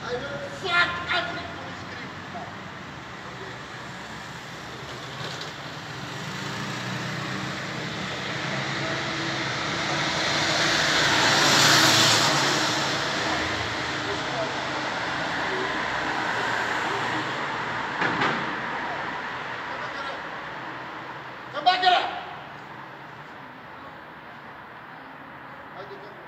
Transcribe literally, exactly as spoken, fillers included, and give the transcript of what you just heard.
I will flag every police creep. Come back here. Come back here.